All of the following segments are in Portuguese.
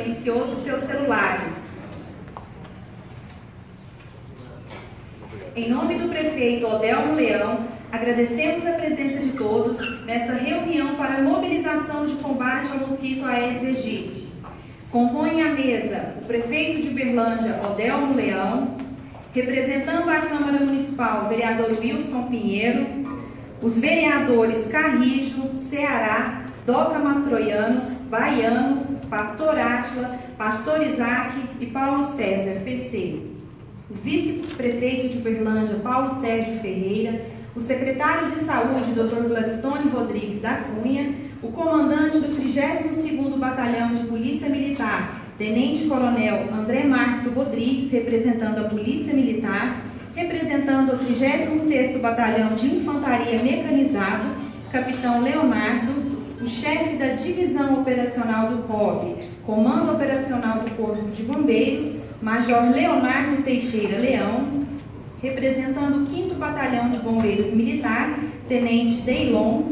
silencioso seus celulares. Em nome do prefeito Odelmo Leão, agradecemos a presença de todos nesta reunião para a mobilização de combate ao mosquito Aedes aegypti. Compõem a mesa o prefeito de Uberlândia, Odelmo Leão, representando a Câmara Municipal, o vereador Wilson Pinheiro, os vereadores Carrijo, Ceará, Doca Mastroiano, Baiano, Pastor Átila, Pastor Isaac e Paulo César, PC. O vice-prefeito de Uberlândia, Paulo Sérgio Ferreira, o secretário de Saúde, Dr. Gladstone Rodrigues da Cunha, o comandante do 32º Batalhão de Polícia Militar, Tenente-Coronel André Márcio Rodrigues, representando a Polícia Militar, representando o 36º Batalhão de Infantaria Mecanizado, Capitão Leonardo, o chefe da Divisão Operacional do COB, Comando Operacional do Corpo de Bombeiros, Major Leonardo Teixeira Leão, representando o 5º Batalhão de Bombeiros Militar, Tenente Deilon,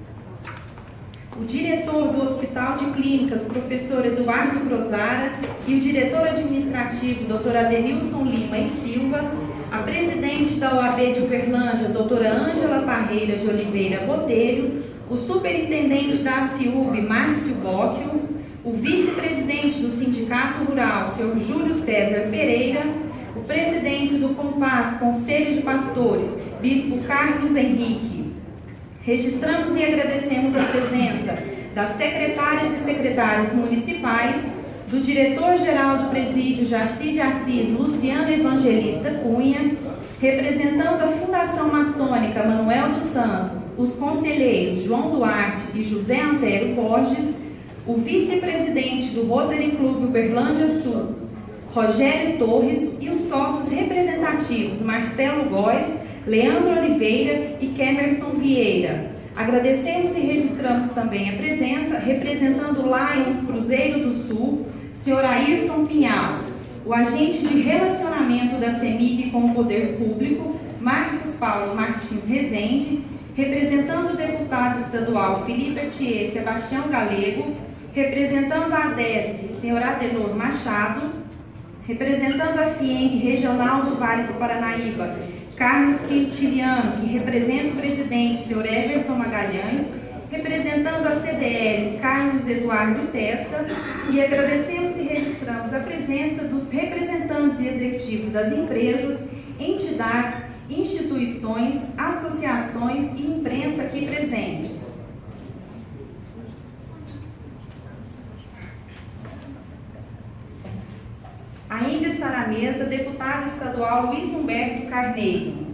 o diretor do Hospital de Clínicas, professor Eduardo Crozara, e o diretor administrativo, Dr. Adenilson Lima e Silva, a presidente da OAB de Uberlândia, doutora Ângela Parreira de Oliveira Botelho, o superintendente da ACIUB, Márcio Bóquio, o vice-presidente do Sindicato Rural, Sr. Júlio César Pereira, o presidente do COMPAS, Conselho de Pastores, Bispo Carlos Henrique. Registramos e agradecemos a presença das secretárias e secretários municipais, do diretor-geral do presídio Jaci de Assis, Luciano Evangelista Cunha, representando a Fundação Maçônica Manuel dos Santos, os conselheiros João Duarte e José Antero Borges, o vice-presidente do Rotary Clube Uberlândia Sul, Rogério Torres, e os sócios representativos Marcelo Góes, Leandro Oliveira e Kemerson Vieira. Agradecemos e registramos também a presença, representando o Lions Cruzeiro do Sul, Sr. Ayrton Pinhal, o agente de relacionamento da CEMIG com o Poder Público, Marcos Paulo Martins Rezende, representando o deputado estadual Felipe Atier Sebastião Galego, representando a ADESG, Sr. Adenor Machado, representando a FIENG Regional do Vale do Paranaíba, Carlos Quintiliano, que representa o presidente, Sr. Everton Magalhães, representando a CDL, Carlos Eduardo Testa, e agradecemos e registramos a presença dos representantes e executivos das empresas, entidades, instituições, associações e imprensa aqui presentes. Ainda está na mesa o deputado estadual Luiz Humberto Carneiro.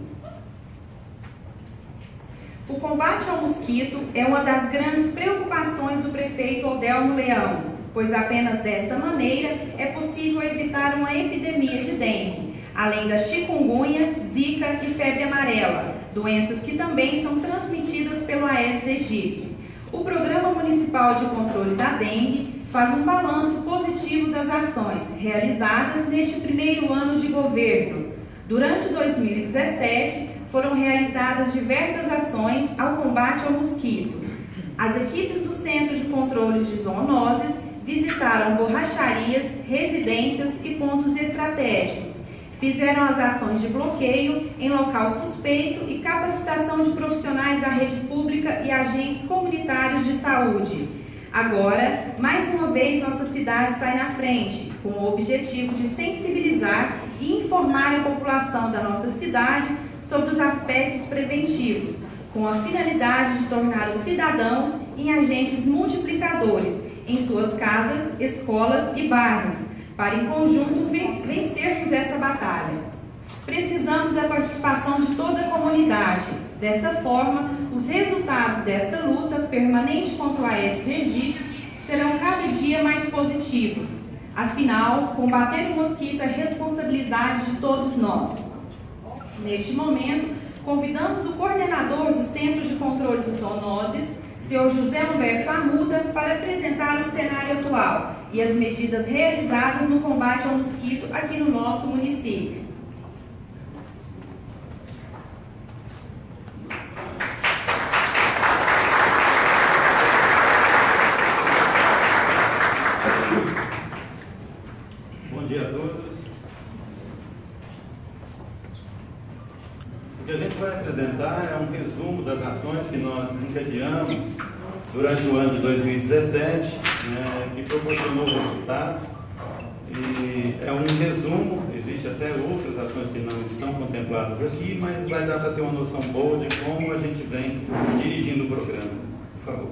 O combate ao mosquito é uma das grandes preocupações do prefeito Odelmo Leão, pois apenas desta maneira é possível evitar uma epidemia de dengue, além da chikungunya, zika e febre amarela, doenças que também são transmitidas pelo Aedes aegypti. O Programa Municipal de Controle da Dengue faz um balanço positivo das ações realizadas neste primeiro ano de governo. Durante 2017, foram realizadas diversas ações ao combate ao mosquito. As equipes do Centro de Controles de Zoonoses visitaram borracharias, residências e pontos estratégicos. Fizeram as ações de bloqueio em local suspeito e capacitação de profissionais da rede pública e agentes comunitários de saúde. Agora, mais uma vez, nossa cidade sai na frente, com o objetivo de sensibilizar e informar a população da nossa cidade sobre os aspectos preventivos, com a finalidade de tornar os cidadãos em agentes multiplicadores em suas casas, escolas e bairros, para em conjunto vencermos essa batalha. Precisamos da participação de toda a comunidade. Dessa forma, os resultados desta luta permanente contra o Aedes aegypti serão cada dia mais positivos. Afinal, combater o mosquito é responsabilidade de todos nós. Neste momento, convidamos o coordenador do Centro de Controle de Zoonoses, Sr. José Humberto Arruda, para apresentar o cenário atual e as medidas realizadas no combate ao mosquito aqui no nosso município. dia a todos. O que a gente vai apresentar é um resumo das ações que nós desencadeamos durante o ano de 2017, que proporcionou resultados. E é um resumo, existe até outras ações que não estão contempladas aqui, mas vai dar para ter uma noção boa de como a gente vem dirigindo o programa. Por favor.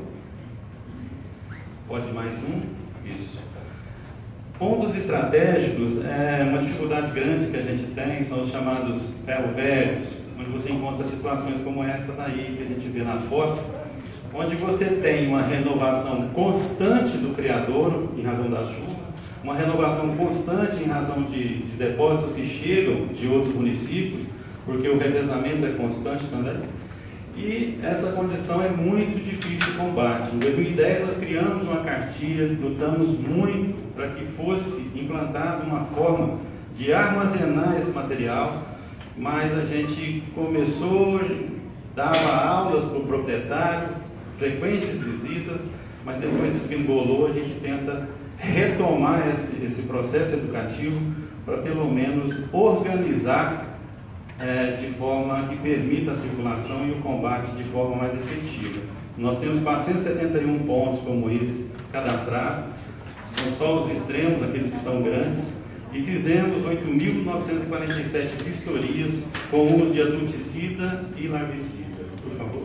Pode mais um? Isso. Pontos estratégicos, uma dificuldade grande que a gente tem são os chamados ferro-velhos, onde você encontra situações como essa daí que a gente vê na foto, onde você tem uma renovação constante do criadouro em razão da chuva, uma renovação constante em razão de depósitos que chegam de outros municípios, porque o revezamento é constante também. E essa condição é muito difícil de combate. Em 2010 nós criamos uma cartilha, lutamos muito para que fosse implantada uma forma de armazenar esse material, mas a gente começou, dava aulas para o proprietário, frequentes visitas, mas depois disso que embolou, a gente tenta retomar esse processo educativo para pelo menos organizar de forma que permita a circulação e o combate de forma mais efetiva. Nós temos 471 pontos como esse cadastrados, são só os extremos, aqueles que são grandes, e fizemos 8.947 vistorias com uso de adulticida e larvicida. Por favor.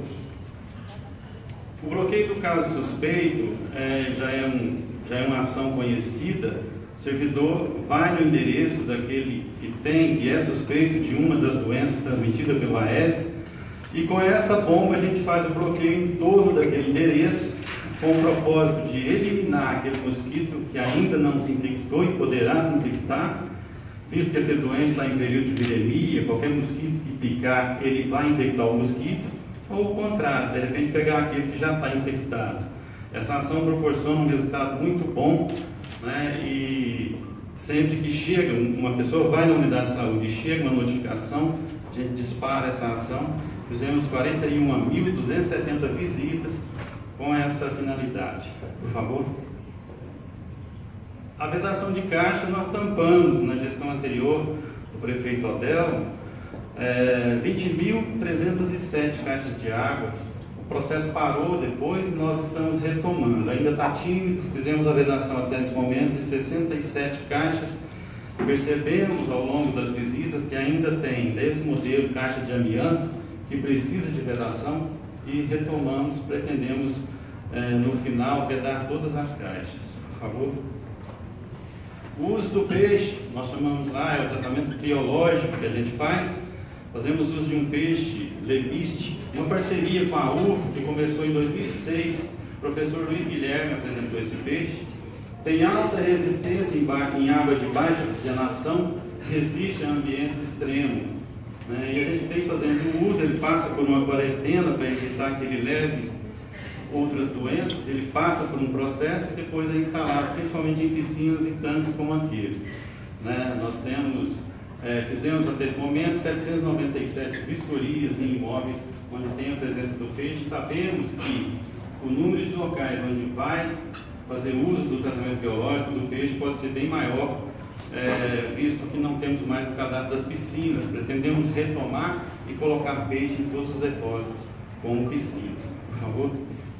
O bloqueio do caso suspeito já é uma ação conhecida. O servidor vai no endereço daquele que é suspeito de uma das doenças transmitidas pelo Aedes, e com essa bomba a gente faz o bloqueio em torno daquele endereço, com o propósito de eliminar aquele mosquito que ainda não se infectou e poderá se infectar, visto que aquele doente está em período de viremia, qualquer mosquito que picar, ele vai infectar o mosquito, ou o contrário, de repente pegar aquele que já está infectado. Essa ação proporciona um resultado muito bom, e sempre que chega, uma pessoa vai na unidade de saúde e chega uma notificação, a gente dispara essa ação. Fizemos 41.270 visitas com essa finalidade. Por favor. A vedação de caixa nós tampamos na gestão anterior do prefeito Odel, 20.307 caixas de água. O processo parou depois e nós estamos retomando. Ainda está tímido, fizemos a vedação até nesse momento de 67 caixas. Percebemos ao longo das visitas que ainda tem, desse modelo, caixa de amianto, que precisa de vedação, e retomamos, pretendemos no final vedar todas as caixas. Por favor. O uso do peixe, nós chamamos lá, é o tratamento biológico que a gente faz. Fazemos uso de um peixe lebiste, uma parceria com a UFO, que começou em 2006. O professor Luiz Guilherme apresentou esse peixe. Tem alta resistência em água de baixa oxigenação, resiste a ambientes extremos. E a gente tem fazendo o uso, ele passa por uma quarentena para evitar que ele leve outras doenças, ele passa por um processo e depois é instalado, principalmente em piscinas e tanques como aquele. Nós fizemos até esse momento 797 vistorias em imóveis onde tem a presença do peixe. Sabemos que o número de locais onde vai fazer uso do tratamento biológico do peixe pode ser bem maior, visto que não temos mais o cadastro das piscinas. Pretendemos retomar e colocar peixe em todos os depósitos, como piscinas. Por favor.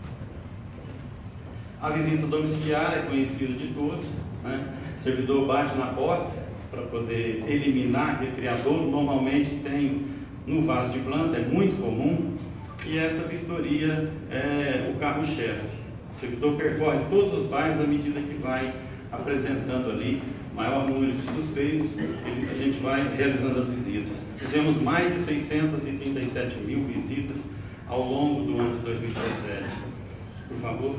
A visita domiciliar é conhecida de todos. O servidor bate na porta para poder eliminar aquele criador. Normalmente tem no vaso de planta, é muito comum, e essa vistoria é o carro-chefe. O servidor percorre todos os bairros à medida que vai apresentando ali maior número de suspeitos, a gente vai realizando as visitas. Fizemos mais de 637 mil visitas ao longo do ano de 2017. Por favor.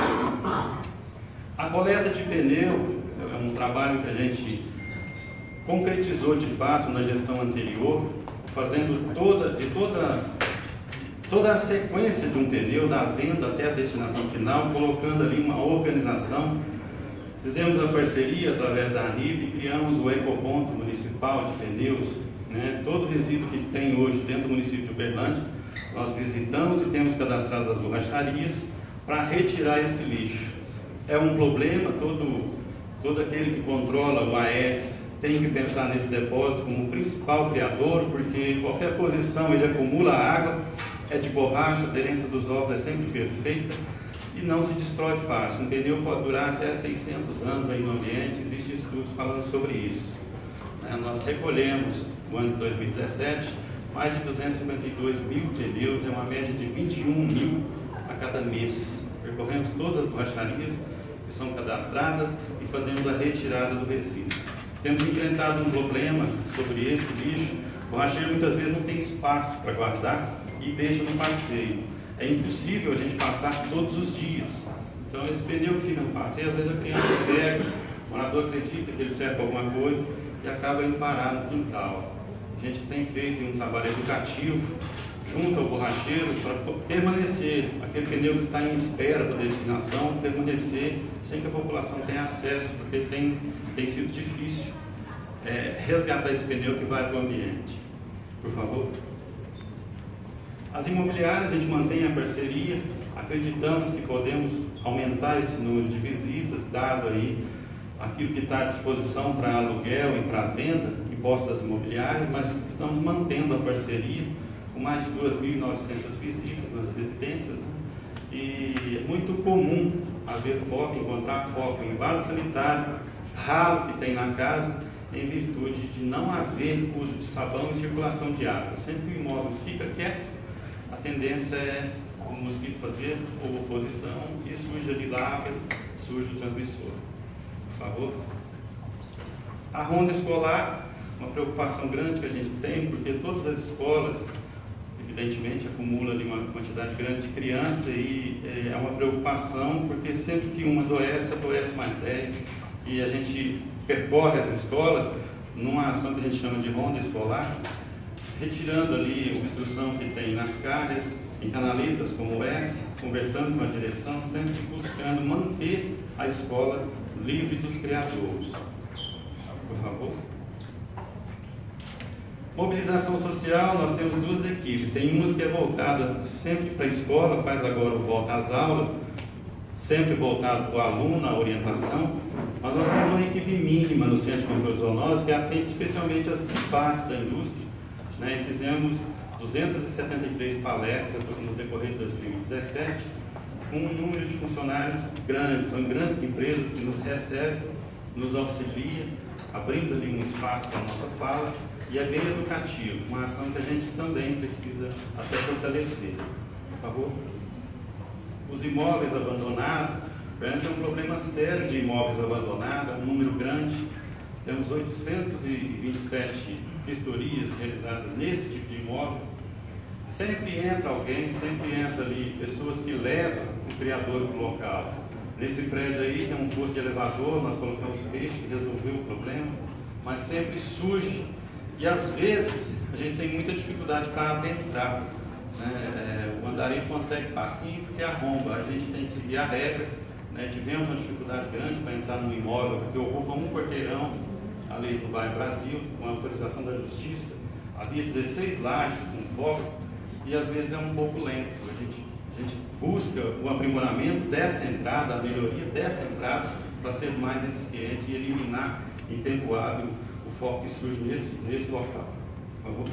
A coleta de pneu é um trabalho que a gente concretizou de fato na gestão anterior, fazendo toda a sequência de um pneu, da venda até a destinação final, colocando ali uma organização. Fizemos a parceria através da ANIB e criamos o Ecoponto Municipal de Pneus. Todo resíduo que tem hoje dentro do município de Uberlândia, nós visitamos e temos cadastrado as borracharias para retirar esse lixo. É um problema, Todo aquele que controla o Aedes tem que pensar nesse depósito como o principal criador, porque qualquer posição ele acumula água, é de borracha, a aderência dos ovos é sempre perfeita e não se destrói fácil. Um pneu pode durar até 600 anos aí no ambiente, existem estudos falando sobre isso. Nós recolhemos, no ano de 2017, mais de 252 mil pneus, é uma média de 21 mil a cada mês. Percorremos todas as borracharias que são cadastradas e fazemos a retirada do resíduo. Temos enfrentado um problema sobre esse lixo. O borracheiro muitas vezes não tem espaço para guardar e deixa no passeio. É impossível a gente passar todos os dias. Então esse pneu que fica no passeio, às vezes a criança pega, o morador acredita que ele serve para alguma coisa e acaba indo parar no quintal. A gente tem feito um trabalho educativo junto ao borracheiro para permanecer, aquele pneu que está em espera da destinação, permanecer sem que a população tenha acesso, porque tem sido difícil resgatar esse pneu que vai para o ambiente. Por favor. As imobiliárias, a gente mantém a parceria, acreditamos que podemos aumentar esse número de visitas, dado aí aquilo que está à disposição para aluguel e para venda em posse das imobiliárias, mas estamos mantendo a parceria com mais de 2.900 visitas nas residências, né? E é muito comum encontrar foco em vaso sanitário, ralo que tem na casa, em virtude de não haver uso de sabão e circulação de água. Sempre que o imóvel fica quieto, a tendência é o mosquito fazer oposição e suja de lavas, suja o transmissor. Por favor. A ronda escolar, uma preocupação grande que a gente tem, porque todas as escolas, evidentemente, acumulam ali uma quantidade grande de crianças e é uma preocupação, porque sempre que uma adoece mais 10, e a gente percorre as escolas numa ação que a gente chama de ronda escolar, retirando ali a obstrução que tem nas calhas, em canaletas como essa, conversando com a direção, sempre buscando manter a escola livre dos criadouros. Por favor. Mobilização social, nós temos duas equipes. Tem uma que é voltada sempre para a escola, faz agora o volta às aulas, sempre voltado para o aluno, a orientação. Mas nós temos uma equipe mínima no Centro de Controle de Zoonose que atende especialmente as partes da indústria. E fizemos 273 palestras no decorrer de 2017, com um número de funcionários grandes, são grandes empresas que nos recebem, nos auxiliam, abrindo ali um espaço para a nossa fala, e é bem educativo, uma ação que a gente também precisa até fortalecer. Por favor. Os imóveis abandonados, tem um problema sério de imóveis abandonados, um número grande, temos 827 vistorias realizadas nesse tipo de imóvel. Sempre entra alguém, sempre entra ali pessoas que levam o criador para o local. Nesse prédio aí tem um posto de elevador, nós colocamos peixe que resolveu o problema, mas sempre surge e às vezes a gente tem muita dificuldade para adentrar. O andarilho consegue facinho porque arromba, a gente tem que seguir a regra. Tivemos uma dificuldade grande para entrar num imóvel que ocupa um quarteirão ali no bairro Brasil, com a autorização da Justiça. Havia 16 lajes com foco e às vezes é um pouco lento. A gente busca o aprimoramento dessa entrada, a melhoria dessa entrada para ser mais eficiente e eliminar em tempo hábil o foco que surge nesse local. Por favor.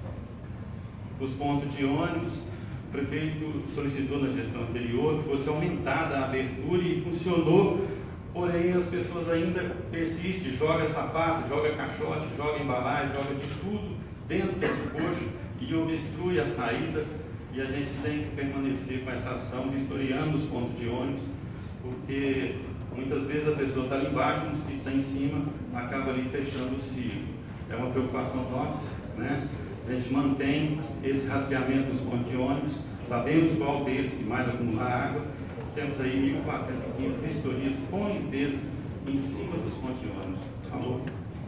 Os pontos de ônibus, o prefeito solicitou na gestão anterior que fosse aumentada a abertura e funcionou, porém as pessoas ainda persistem, joga sapato, joga caixote, joga embalagem, joga de tudo dentro desse coxo e obstrui a saída, e a gente tem que permanecer com essa ação, vistoriando os pontos de ônibus, porque muitas vezes a pessoa está ali embaixo, o mosquito está em cima, acaba ali fechando o ciclo. É uma preocupação nossa, A gente mantém esse rastreamento dos pontos de ônibus, sabemos qual deles que mais acumula água. Temos aí 1.415 vistorias com limpeza em cima dos pontos de ônibus. Por favor.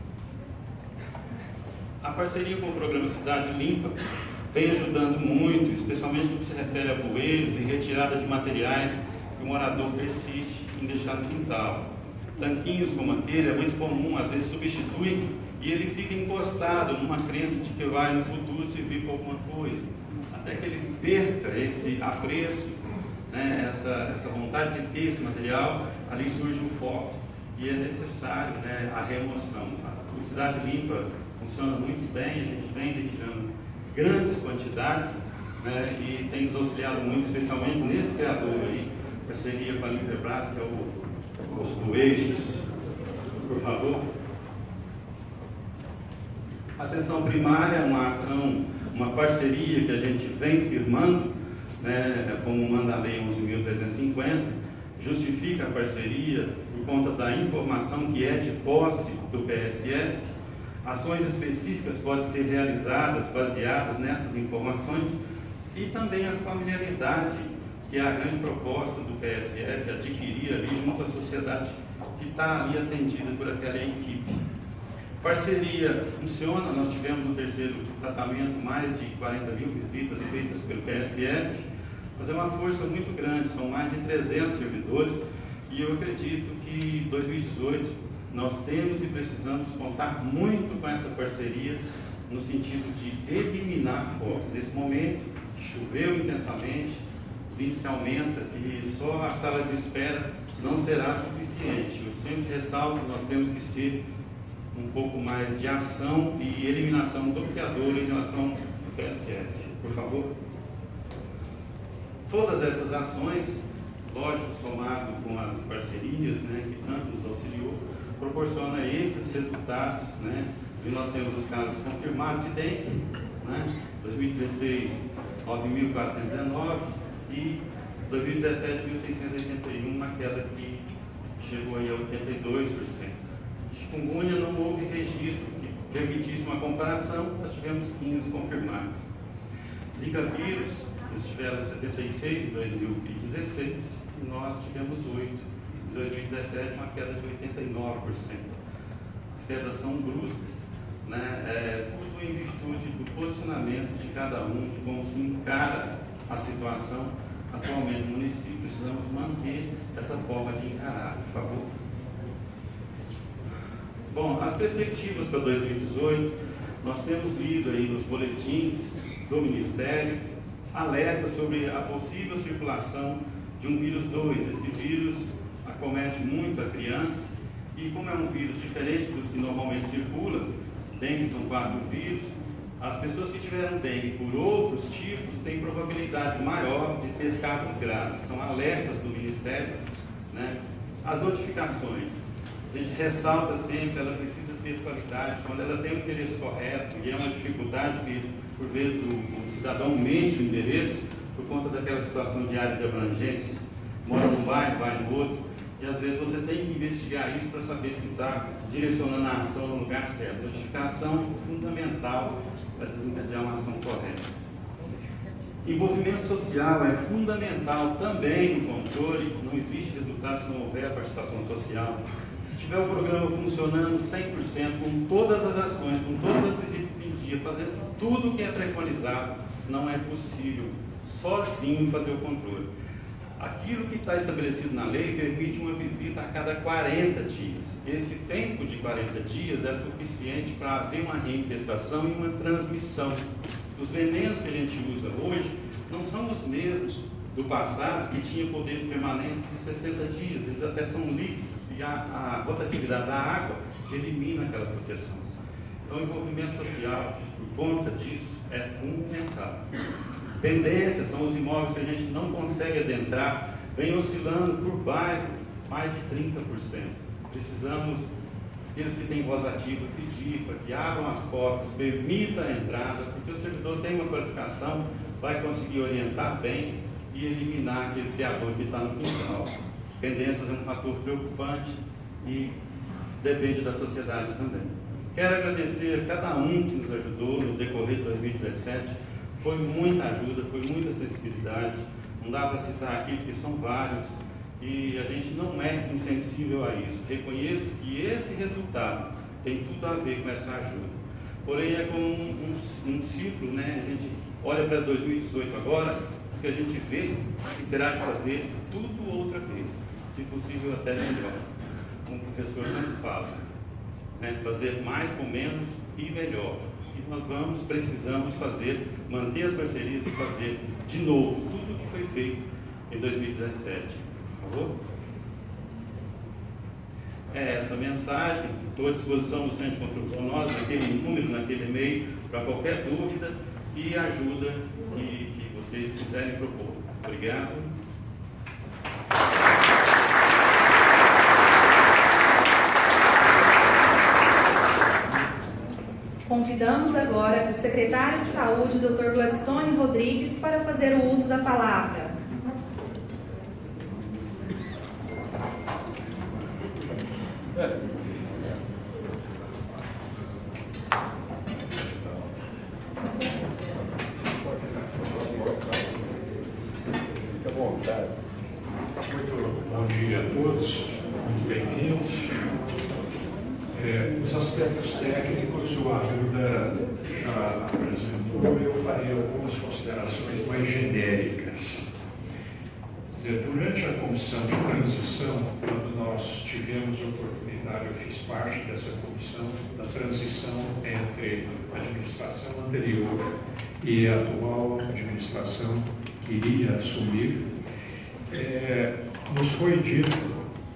A parceria com o programa Cidade Limpa vem ajudando muito, especialmente no que se refere a bueiros e retirada de materiais que o morador persiste em deixar no quintal. Tanquinhos como aquele é muito comum, às vezes substitui e ele fica encostado numa crença de que vai no futuro servir para alguma coisa, até que ele perca esse apreço, essa vontade de ter esse material. Ali surge um foco e é necessário, né, a remoção. A Cidade Limpa funciona muito bem, a gente vem retirando grandes quantidades, né, e tem nos auxiliado muito, especialmente nesse criador aí, parceria com a Limpebras, que é o posto do Eixos, por favor. Atenção primária é uma ação, uma parceria que a gente vem firmando, né, como manda a Lei 11.350, justifica a parceria por conta da informação que é de posse do PSF. Ações específicas podem ser realizadas baseadas nessas informações e também a familiaridade, que é a grande proposta do PSF, adquirir ali junto à sociedade que está ali atendida por aquela equipe. Parceria funciona, nós tivemos no terceiro tratamento mais de 40 mil visitas feitas pelo PSF, mas é uma força muito grande, são mais de 300 servidores, e eu acredito que em 2018 nós temos e precisamos contar muito com essa parceria, no sentido de eliminar foco. Nesse momento, choveu intensamente, os índices aumentam e só a sala de espera não será suficiente. Eu sempre ressalto que nós temos que ser um pouco mais de ação e eliminação do criador em relação ao PSF. Por favor. Todas essas ações, lógico, somado com as parcerias, né, que tanto nos auxiliou, proporciona esses resultados, né? E nós temos os casos confirmados de dengue, né? 2016, 9.419 e 2017, 1.681, uma queda que chegou aí a 82%. Chikungunya não houve registro que permitisse uma comparação, nós tivemos 15 confirmados. Zika vírus, eles tiveram 76 em 2016 e nós tivemos 8. Em 2017, uma queda de 89%. As quedas são bruscas, né? Tudo em virtude do posicionamento de cada um, de como se encara a situação atualmente no município. Precisamos manter essa forma de encarar, por favor. Bom, as perspectivas para 2018, nós temos lido aí nos boletins do Ministério alerta sobre a possível circulação de um vírus 2. Esse vírus acomete muito a criança e, como é um vírus diferente dos que normalmente circulam, dengue são 4 vírus, as pessoas que tiveram dengue por outros tipos têm probabilidade maior de ter casos graves. São alertas do Ministério, né? As notificações, a gente ressalta sempre, ela precisa ter qualidade. Quando ela tem o endereço correto, e é uma dificuldade que por vezes o cidadão mente o endereço por conta daquela situação de área de abrangência, mora num bairro, vai no outro, e às vezes você tem que investigar isso para saber se está direcionando a ação no lugar certo. A notificação é fundamental para desencadear uma ação correta. Envolvimento social é fundamental também no controle, não existe resultado se não houver a participação social. Se tiver o programa funcionando 100%, com todas as ações, com todas as visitas em dia, fazendo tudo o que é preconizado, não é possível sozinho fazer o controle. Aquilo que está estabelecido na lei permite uma visita a cada 40 dias. Esse tempo de 40 dias é suficiente para haver uma reinfestação e uma transmissão. Os venenos que a gente usa hoje não são os mesmos do passado, que tinha poder de permanência de 60 dias. Eles até são líquidos e a rotatividade da água elimina aquela proteção. Então, o envolvimento social, por conta disso, é fundamental. Tendências são os imóveis que a gente não consegue adentrar, vem oscilando por bairro mais de 30%. Precisamos, aqueles que têm voz ativa, pedir para que abram as portas, permitam a entrada, porque o servidor tem uma qualificação, vai conseguir orientar bem e eliminar aquele criador que está no quintal. Tendências é um fator preocupante e depende da sociedade também. Quero agradecer a cada um que nos ajudou no decorrer de 2017. Foi muita ajuda, foi muita sensibilidade. Não dá para citar aqui porque são vários e a gente não é insensível a isso. Reconheço que esse resultado tem tudo a ver com essa ajuda. Porém, é como um ciclo, né? A gente olha para 2018 agora, porque a gente vê que terá que fazer tudo outra vez, se possível até melhor. Como o professor sempre fala, né? Fazer mais com menos e melhor. E nós precisamos fazer, manter as parcerias e fazer de novo tudo o que foi feito em 2017. Por favor? é essa mensagem. Estou à disposição do Centro de Construção Nós, naquele número, naquele e-mail, para qualquer dúvida e ajuda que vocês quiserem propor. Obrigado. Convidamos agora o secretário de Saúde, Dr. Gladstone Rodrigues, para fazer o uso da palavra. Fique à vontade. Muito bom dia a todos, muito bem-vindos. Os aspectos técnicos o Arruda já apresentou, eu farei algumas considerações mais genéricas. Durante a comissão de transição, quando nós tivemos a oportunidade, eu fiz parte dessa comissão da transição entre a administração anterior e a atual administração que iria assumir, nos foi dito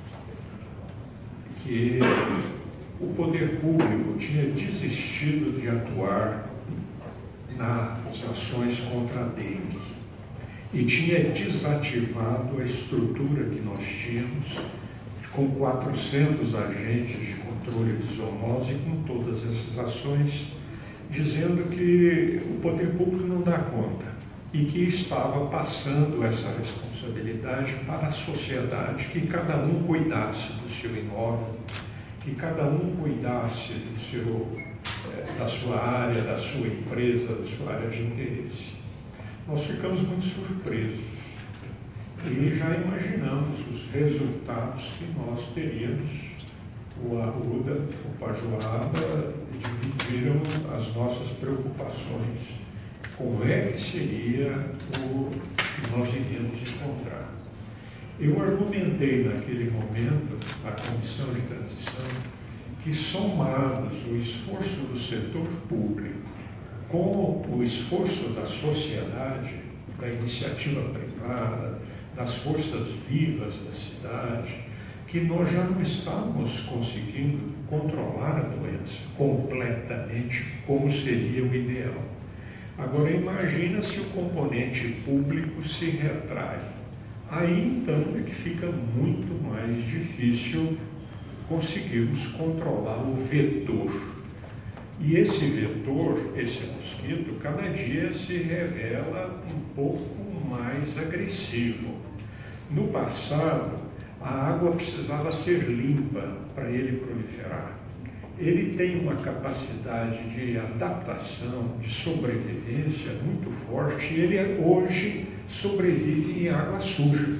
que o poder público tinha desistido de atuar nas ações contra a dengue e tinha desativado a estrutura que nós tínhamos com 400 agentes de controle de zoonose com todas essas ações, dizendo que o poder público não dá conta e que estava passando essa responsabilidade para a sociedade, que cada um cuidasse do seu imóvel, que cada um cuidasse da sua área, da sua empresa, da sua área de interesse. Nós ficamos muito surpresos e já imaginamos os resultados que nós teríamos. O Arruda, o Pajoada dividiram as nossas preocupações. Como é que seria o que nós iríamos encontrar? Eu argumentei naquele momento, na comissão de transição, que somados o esforço do setor público com o esforço da sociedade, da iniciativa privada, das forças vivas da cidade, que nós já não estávamos conseguindo controlar a doença completamente como seria o ideal. Agora imagina se o componente público se retrai. Aí então é que fica muito mais difícil conseguirmos controlar o vetor. E esse vetor, esse mosquito, cada dia se revela um pouco mais agressivo. No passado, a água precisava ser limpa para ele proliferar. Ele tem uma capacidade de adaptação, de sobrevivência muito forte, e ele hoje sobrevive em água suja.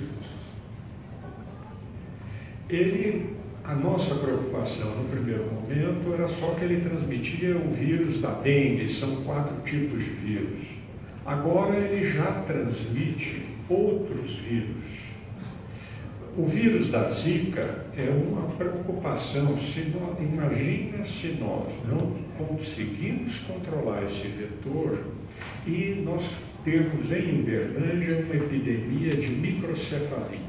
A nossa preocupação no primeiro momento era só que ele transmitia o vírus da dengue, são 4 tipos de vírus. Agora ele já transmite outros vírus. O vírus da Zika é uma preocupação. Imagina se nós não conseguimos controlar esse vetor e nós temos em Uberlândia uma epidemia de microcefalia,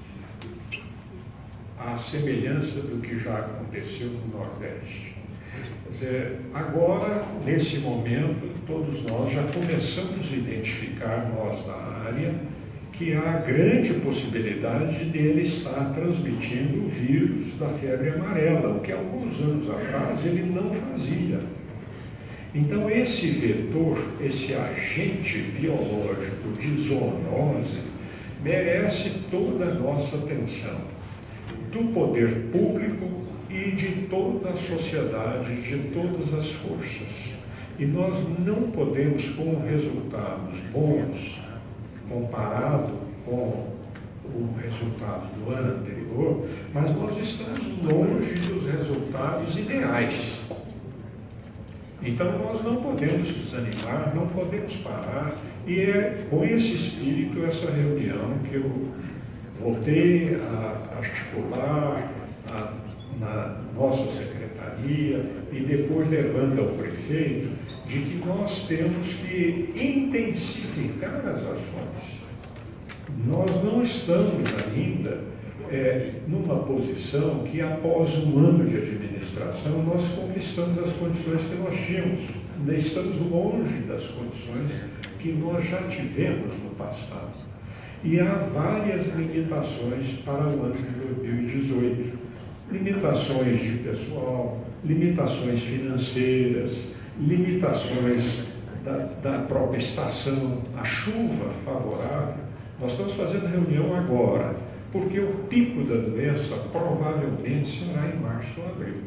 à semelhança do que já aconteceu no Nordeste. Quer dizer, agora, nesse momento, todos nós já começamos a identificar, nós da área, que há grande possibilidade dele estar transmitindo o vírus da febre amarela, o que alguns anos atrás ele não fazia. Então, esse vetor, esse agente biológico de zoonose, merece toda a nossa atenção, do poder público e de toda a sociedade, de todas as forças. E nós não podemos, com resultados bons, comparado com o resultado do ano anterior, mas nós estamos longe dos resultados ideais. Então nós não podemos desanimar, não podemos parar, e é com esse espírito essa reunião que eu voltei a articular na nossa secretaria e depois levando ao prefeito, de que nós temos que intensificar as ações. Nós não estamos ainda numa posição que, após um ano de administração, nós conquistamos as condições que nós tínhamos. Ainda estamos longe das condições que nós já tivemos no passado. E há várias limitações para o ano de 2018. Limitações de pessoal, limitações financeiras, limitações da própria estação, a chuva favorável. Nós estamos fazendo reunião agora, porque o pico da doença provavelmente será em março ou abril.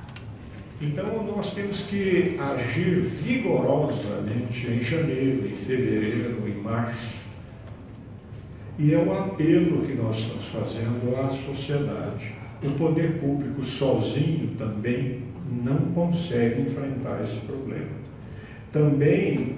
Então nós temos que agir vigorosamente em janeiro, em fevereiro, em março. E é um apelo que nós estamos fazendo à sociedade. O poder público sozinho também não consegue enfrentar esse problema. Também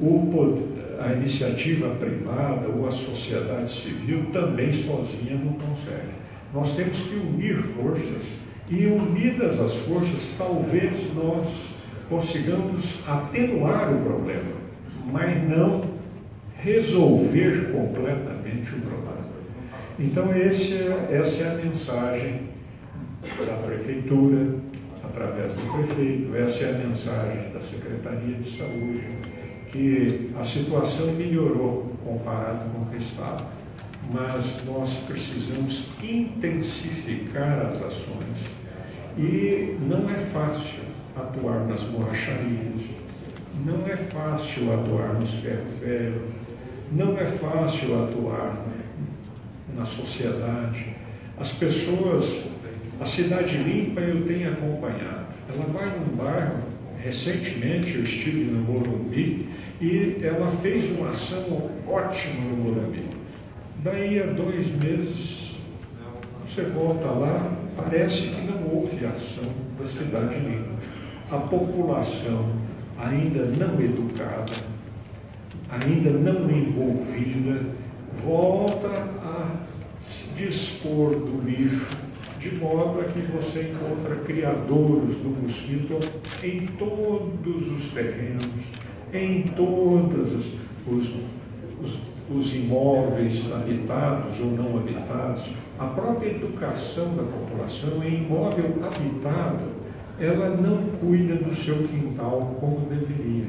a iniciativa privada ou a sociedade civil também sozinha não consegue. Nós temos que unir forças e, unidas as forças, talvez nós consigamos atenuar o problema, mas não resolver completamente o problema. Então essa é a mensagem da Prefeitura, através do prefeito, essa é a mensagem da Secretaria de Saúde, que a situação melhorou comparado com o que estava, mas nós precisamos intensificar as ações e não é fácil atuar nas borracharias, não é fácil atuar nos ferros velhos, não é fácil atuar na sociedade. As pessoas, a Cidade Limpa eu tenho acompanhado, ela vai num bairro. Recentemente eu estive no Morumbi e ela fez uma ação ótima no Morumbi. Daí a 2 meses você volta lá, parece que não houve ação da Cidade Limpa. A população ainda não educada, ainda não envolvida, volta a se dispor do lixo, de modo a que você encontra criadouros do mosquito em todos os terrenos, em todos os imóveis habitados ou não habitados. A própria educação da população em imóvel habitado, ela não cuida do seu quintal como deveria.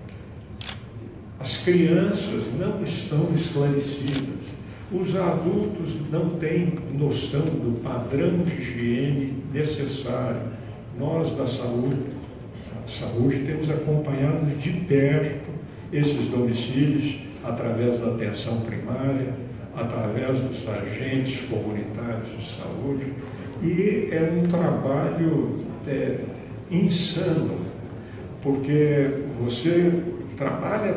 As crianças não estão esclarecidas. Os adultos não têm noção do padrão de higiene necessário. Nós da saúde temos acompanhado de perto esses domicílios através da atenção primária, através dos agentes comunitários de saúde, e é um trabalho insano, porque você trabalha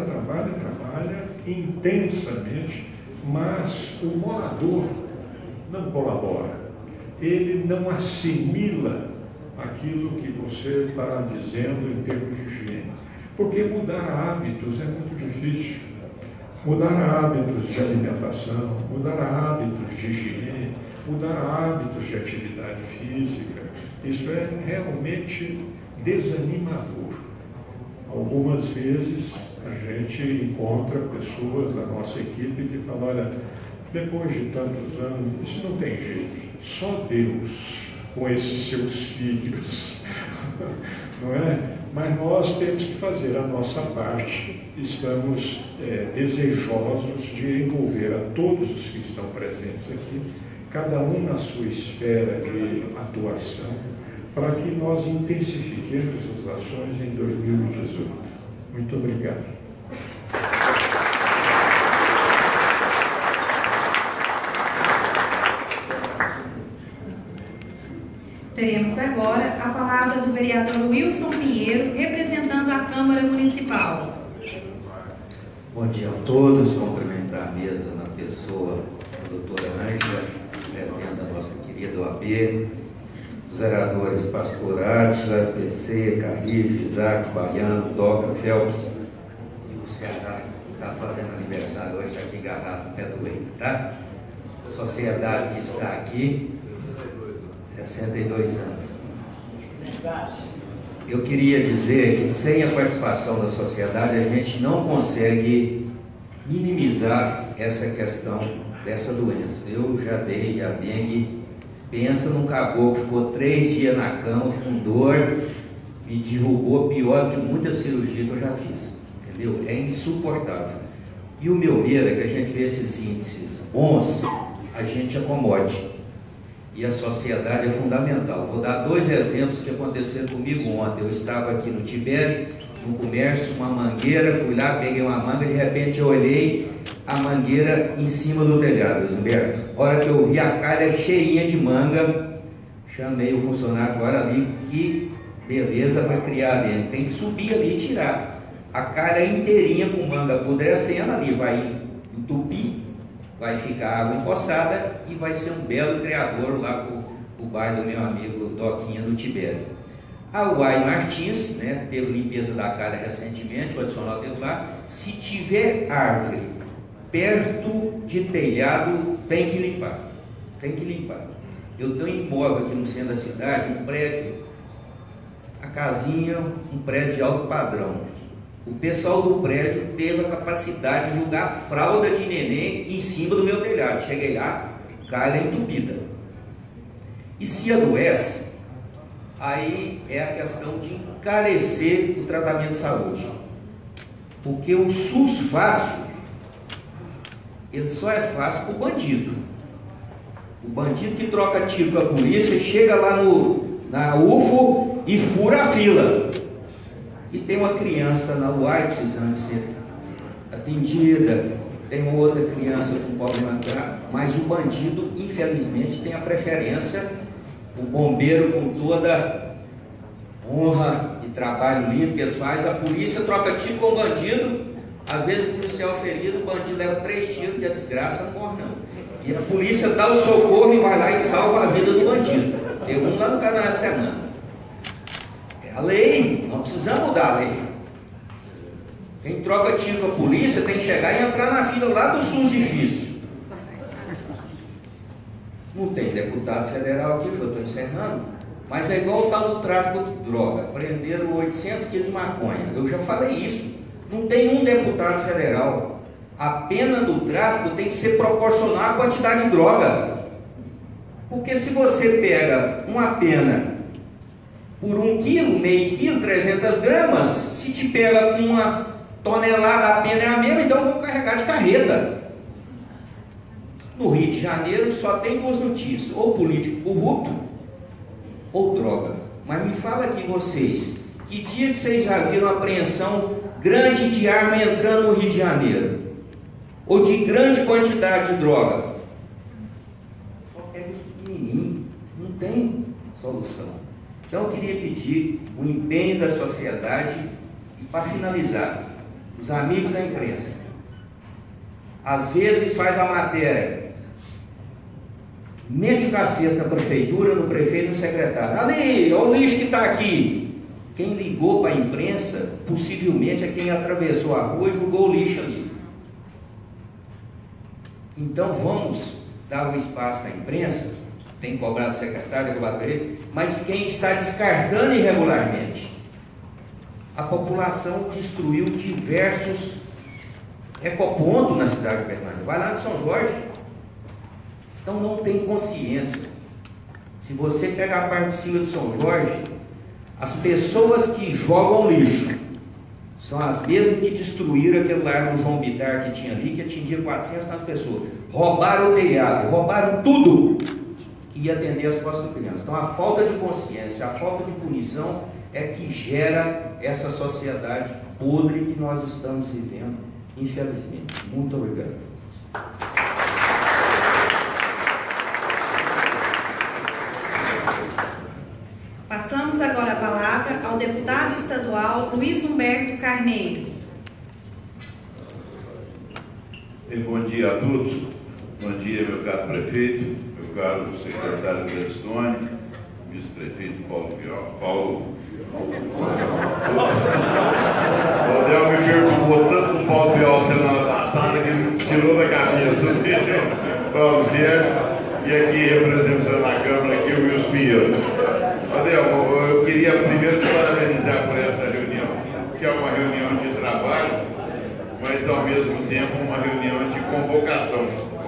intensamente, mas o morador não colabora, ele não assimila aquilo que você está dizendo em termos de higiene, porque mudar hábitos é muito difícil. Mudar hábitos de alimentação, mudar hábitos de higiene, mudar hábitos de atividade física, isso é realmente desanimador. Algumas vezes a gente encontra pessoas da nossa equipe que falam, olha, depois de tantos anos, isso não tem jeito, só Deus com esses seus filhos, não é? Mas nós temos que fazer a nossa parte, estamos desejosos de envolver a todos os que estão presentes aqui, cada um na sua esfera de atuação, para que nós intensifiquemos as ações em 2018. Muito obrigado. Teremos agora a palavra do vereador Wilson Pinheiro, representando a Câmara Municipal. Bom dia a todos, cumprimentar a mesa na pessoa da doutora Ângela, presidente da nossa querida OAB, os vereadores Pastor Átila, PC, Carrijo, Isaac, Baiano, Doca, Phelps, e o Ceará, que está fazendo aniversário hoje, está aqui agarrado no pé do leito, tá? A sociedade que está aqui, 62 anos. Eu queria dizer que sem a participação da sociedade a gente não consegue minimizar essa questão dessa doença. Eu já dei a dengue. Pensa num caboclo que ficou 3 dias na cama com dor, me derrubou pior do que muita cirurgia que eu já fiz, entendeu? É insuportável. E o meu medo é que a gente vê esses índices bons, a gente acomode. E a sociedade é fundamental. Vou dar 2 exemplos que aconteceram comigo ontem. Eu estava aqui no Tibério, no comércio, uma mangueira, fui lá, peguei uma manga, de repente eu olhei a mangueira em cima do telhado, Humberto. A hora que eu vi a calha cheinha de manga, chamei o funcionário, falei, olha ali, que beleza para criar dentro. Tem que subir ali e tirar. A calha inteirinha com manga apodrecendo ali, vai entupir, vai ficar água empoçada e vai ser um belo criador lá para o bairro do meu amigo Doquinha no Tibério. A Uai Martins, né, teve limpeza da calha recentemente, o adicional teve lá. Se tiver árvore perto de telhado, tem que limpar. Tem que limpar. Eu tenho um imóvel aqui no centro da cidade, um prédio, a casinha, um prédio de alto padrão. O pessoal do prédio teve a capacidade de jogar fralda de neném em cima do meu telhado. Cheguei lá, calha entupida. E se adoece, aí é a questão de encarecer o tratamento de saúde. Porque o SUS fácil, ele só é fácil para o bandido. O bandido que troca tiro com a polícia, chega lá na UFO e fura a fila. E tem uma criança na UAI precisando ser atendida, tem uma outra criança com problema grave, mas o bandido, infelizmente, tem a preferência. O bombeiro, com toda honra e trabalho lindo que eles fazem, a polícia troca tiro com o bandido. Às vezes o policial ferido, o bandido leva 3 tiros e a desgraça não morre não. E a polícia dá o socorro e vai lá e salva a vida do bandido. Teve um lá no canal essa semana. É a lei, não precisamos mudar a lei. Quem troca tiro com a polícia tem que chegar e entrar na fila lá do SUS difícil. Não tem deputado federal aqui, eu já estou encerrando, mas é igual o tal do tráfico de droga. Prenderam 800 quilos de maconha. Eu já falei isso. Não tem um deputado federal. A pena do tráfico tem que ser proporcional à quantidade de droga. Porque se você pega uma pena por 1 quilo, meio quilo, 300 gramas, se te pega com 1 tonelada, a pena é a mesma, então vou carregar de carreta. No Rio de Janeiro só tem 2 notícias, ou político corrupto, ou droga. Mas me fala aqui vocês, que dia que vocês já viram apreensão grande de arma entrando no Rio de Janeiro? Ou de grande quantidade de droga? Só pega os pequenininhos, não tem solução. Então eu queria pedir o empenho da sociedade e, para finalizar, os amigos da imprensa, às vezes faz a matéria, mete o cacete na prefeitura, no prefeito e no secretário. Ali, olha o lixo que está aqui. Quem ligou para a imprensa, possivelmente é quem atravessou a rua e jogou o lixo ali. Então vamos dar o espaço à imprensa, tem que cobrar do secretário, cobrar dele, mas de quem está descartando irregularmente. A população destruiu diversos ecopontos na cidade de Bernardo. Vai lá no São Jorge. Então não tem consciência. Se você pegar a parte de cima do São Jorge, as pessoas que jogam lixo são as mesmas que destruíram aquele lar do João Bitar que tinha ali, que atingia 400 pessoas. Roubaram o telhado, roubaram tudo que ia atender as costas da criança. Então a falta de consciência, a falta de punição é que gera essa sociedade podre que nós estamos vivendo, infelizmente. Muito obrigado. Passamos agora a palavra ao deputado estadual Luiz Humberto Carneiro. Bom dia a todos. Bom dia, meu caro prefeito, meu caro secretário Gladstone, vice-prefeito Paulo. O Del me perturbou tanto com o Paulo Bial semana passada que ele tirou da cabeça dele, Paulo Sérgio, e aqui representando a Câmara, aqui o Wilson Pinheiro. Adel, eu queria primeiro te parabenizar por essa reunião, que é uma reunião de trabalho, mas ao mesmo tempo uma reunião de convocação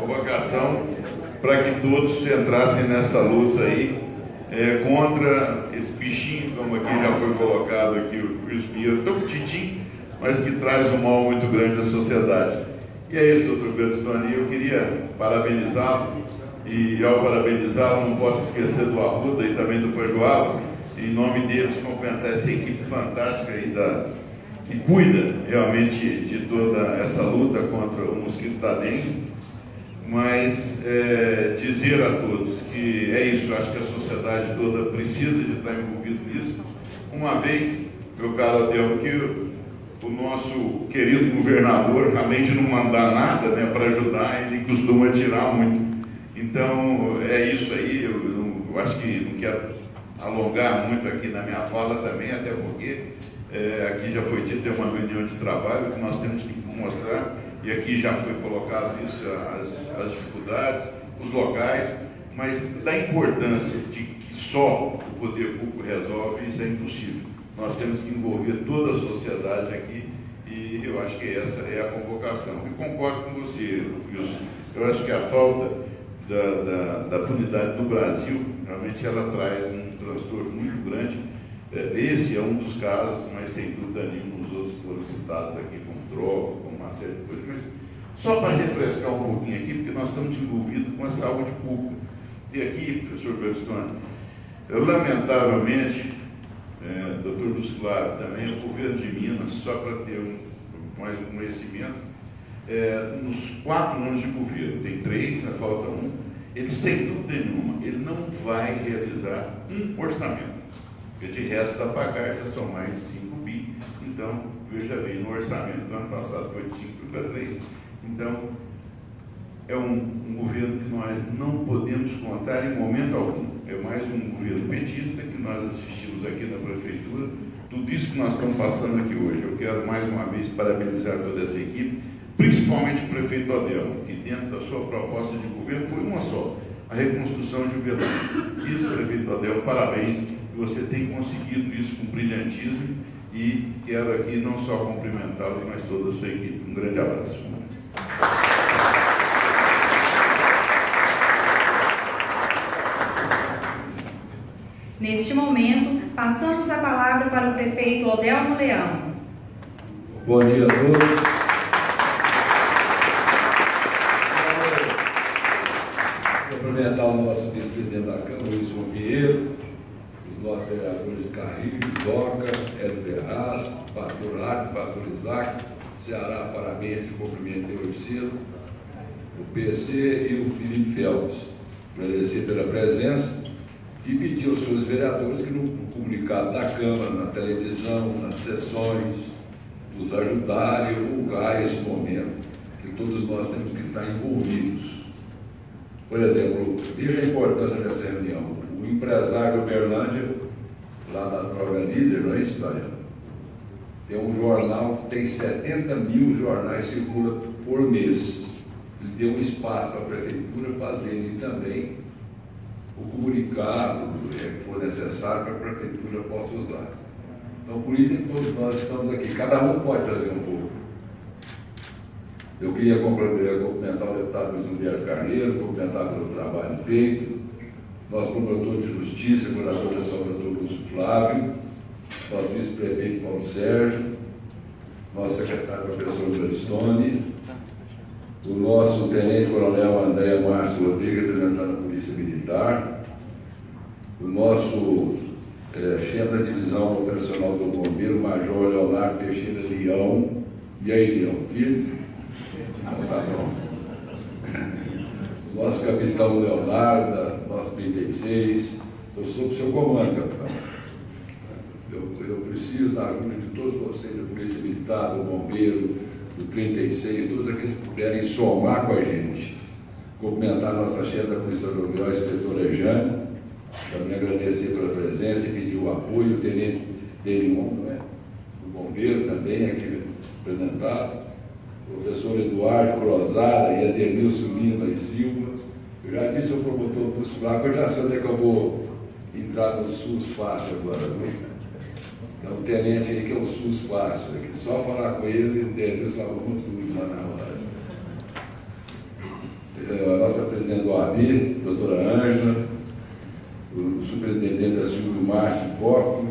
convocação para que todos entrassem nessa luta aí contra esse bichinho, como aqui já foi colocado aqui, o espinheiro, tão petitinho, mas que traz um mal muito grande à sociedade. E é isso, doutor Bertoni, eu queria parabenizá-lo, e ao parabenizá-lo não posso esquecer do Arruda e também do Pajoaba, em nome deles cumprimentar essa equipe fantástica aí que cuida realmente de toda essa luta contra o mosquito da dengue, mas dizer a todos que é isso, acho que a sociedade toda precisa de estar envolvida nisso, uma vez, meu caro Adelmo, que o nosso querido governador, além de não mandar nada, né, para ajudar, ele costuma tirar muito. Então, é isso aí, eu acho que não quero alongar muito aqui na minha fala também, até porque aqui já foi dito, tem uma reunião de trabalho que nós temos que mostrar, e aqui já foi colocado isso, as dificuldades, os locais, mas da importância de que só o poder público resolve, isso é impossível. Nós temos que envolver toda a sociedade aqui, e eu acho que essa é a convocação. E concordo com você, Wilson. Eu acho que a falta da punidade no Brasil, realmente ela traz um transtorno muito grande. Esse é um dos casos, mas sem dúvida nenhuma os outros que foram citados aqui, como droga, como uma série de coisas. Mas só para refrescar um pouquinho aqui, porque nós estamos envolvidos com a saúde pública. E aqui, professor Bertoni, lamentavelmente, doutor Lúcio Flávio também, o governo de Minas, só para ter mais um conhecimento, nos 4 anos de governo, tem 3, falta 1, ele sem dúvida nenhuma, ele não vai realizar um orçamento, porque de resto a pagar já são mais de 5 bi, então, veja bem, no orçamento do ano passado foi de 5,3, então, é um governo que nós não podemos contar em momento algum. É mais um governo petista que nós assistimos aqui na prefeitura. Tudo isso que nós estamos passando aqui hoje. Eu quero mais uma vez parabenizar toda essa equipe, principalmente o prefeito Adelmo, que dentro da sua proposta de governo foi uma só, a reconstrução de Uberlândia. Isso, prefeito Adelmo, parabéns, você tem conseguido isso com brilhantismo e quero aqui não só cumprimentá-lo, mas toda a sua equipe. Um grande abraço. Neste momento, passamos a palavra para o prefeito Adelmo Leão. Bom dia a todos. Vou cumprimentar o nosso vice-presidente da Câmara, Wilson Pinheiro, os nossos vereadores Carrilho, Doca, Hélio Ferraz, Pastor Arte, Pastor Isaac, Ceará, parabéns, te cumprimentei hoje cedo, o PC e o Felipe Felps. Agradecer pela presença. E pedir aos senhores vereadores que no comunicado da Câmara, na televisão, nas sessões, nos ajudarem a divulgar esse momento, que todos nós temos que estar envolvidos. Por exemplo, veja a importância dessa reunião. O empresário Uberlândia, lá da própria Líder, não é isso, Daniel? Tem um jornal que tem 70 mil jornais que circulam por mês. Ele deu um espaço para a prefeitura fazer e também o comunicado que for necessário para a prefeitura possa usar. Então, por isso que todos nós estamos aqui. Cada um pode fazer um pouco. Eu queria cumprimentar o deputado Luiz Humberto Carneiro, cumprimentar pelo trabalho feito, nosso promotor de justiça, colaboração do doutor Lúcio Flávio, nosso vice-prefeito Paulo Sérgio, nosso secretário professor Bertoni, o nosso tenente-coronel André Márcio Rodrigues, representante da Polícia Militar, o nosso chefe da divisão operacional do Bombeiro, Major Leonardo Teixeira Leão, e aí, Leão, filho? Não, tá bom. O nosso capitão Leonardo, nosso 36, eu sou do seu comando, capitão. Eu preciso da ajuda de todos vocês, da Polícia Militar, do Bombeiro, do 36, todos aqueles que puderem somar com a gente. Cumprimentar a nossa chefe da Polícia Rodoviária, inspetora Jane, também agradecer pela presença e pedir o apoio, o tenente Delimon, não é? O bombeiro também aqui apresentado, o professor Eduardo Crozada e Adenilson Lima e Silva. Eu já disse ao promotor do SULAC, eu já sei onde é que eu vou entrar no SUS fácil agora, viu? Então, o tenente aí que é o SUS fácil, é que só falar com ele, o Denilson arruma tudo lá na hora. a nossa presidente do OAB, doutora Ângela, o superintendente da Silvio Márcio Coco,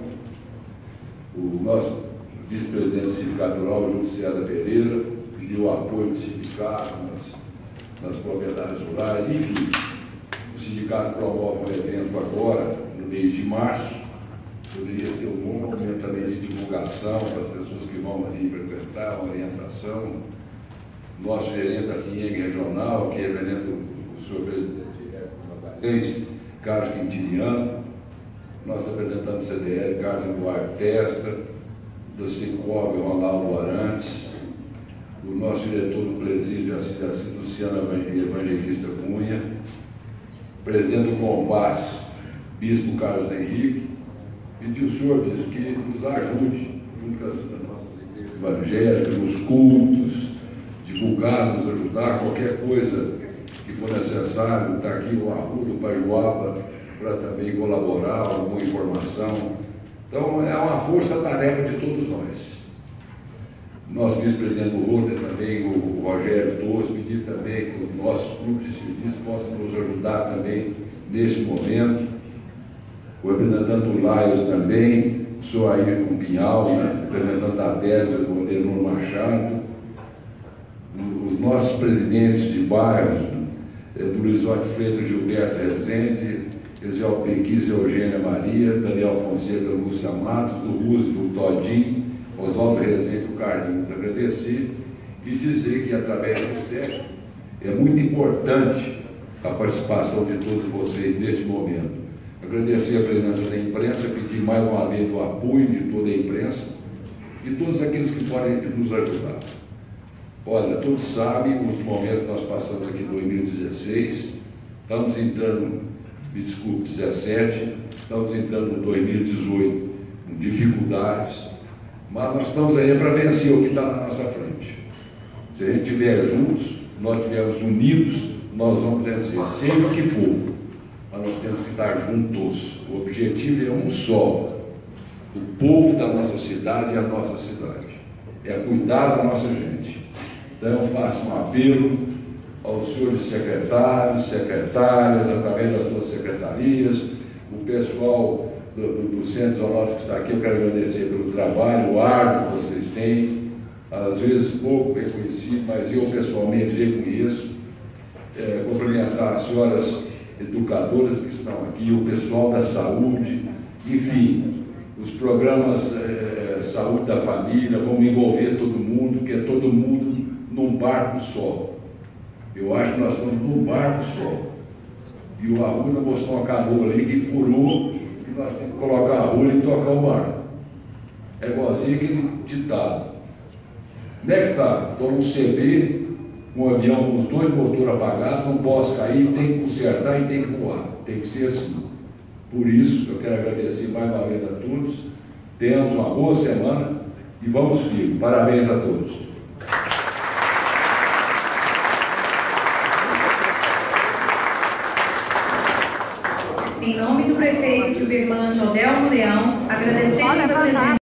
o nosso vice-presidente do Sindicato Rural, Júlio César Pereira, pediu o apoio do sindicato nas propriedades rurais, enfim. O sindicato promove um evento agora, no mês de março. Poderia ser um bom momento também de divulgação para as pessoas que vão ali frequentar, uma orientação. Nosso gerente da FIENG regional, que representa o senhor presidente Carlos Quintiliano, nosso representante do CDL, Carlos Eduardo Testa, do Cincov, Ronaldo Arantes, o nosso diretor do presídio, Luciano Evangelista Cunha, presidente do Compasso, Bispo Carlos Henrique, pedir o senhor, bispo, que nos ajude, junto com as nossas igrejas evangélicas, nos cultos, divulgar, nos ajudar, qualquer coisa que for necessário. Está aqui o Arruda, o Paiuaba, para também colaborar, alguma informação. Então, é uma força-tarefa de todos nós. Nosso vice-presidente do Roder também, o Rogério Torres, pedir também que os nossos grupos de serviço possam nos ajudar também neste momento. O representante do Laios também, o senhor Ayrton Pinhal, né? Representante da DESA, o Adenor Machado, os nossos presidentes de bairros, do Luizódio Freitas, Gilberto Rezende, Ezel Pequis, Eugênia Maria, Daniel Fonseca, Lúcia Matos, do Roosevelt, Todinho, Oswaldo Rezende e o Carlinhos. Agradecer e dizer que, através do SEC, é muito importante a participação de todos vocês neste momento. Agradecer a presença da imprensa, pedir mais uma vez o apoio de toda a imprensa e todos aqueles que podem nos ajudar. Olha, todos sabem os momentos que nós passamos aqui em 2016, estamos entrando, me desculpe, 17, estamos entrando em 2018 com dificuldades, mas nós estamos aí para vencer o que está na nossa frente. Se a gente estiver juntos, nós estivermos unidos, nós vamos vencer, seja o que for, mas nós temos que estar juntos. O objetivo é um só, o povo da nossa cidade e a nossa cidade, é cuidar da nossa gente. Então eu faço um apelo aos senhores secretários, secretárias, através das suas secretarias, o pessoal do Centro Zoológico que está aqui, eu quero agradecer pelo trabalho, o árduo que vocês têm, às vezes pouco reconhecido, mas eu pessoalmente reconheço. Cumprimentar as senhoras educadoras que estão aqui, o pessoal da saúde, enfim, os programas Saúde da Família, vamos envolver todo mundo, que é todo mundo num barco só. Eu acho que nós estamos num barco só. E o Arruda mostrou uma canoa ali que furou, e nós temos que colocar a rua e tocar o barco. É igualzinho aquele ditado. Onde é que está? Estou num CB, um avião com os dois motores apagados, não posso cair, tem que consertar e tem que voar. Tem que ser assim. Por isso, eu quero agradecer mais uma vez a todos. Tenhamos uma boa semana e vamos firme. Parabéns a todos. Em nome do prefeito de Uberlândia, Odelmo Leão, agradecemos a presença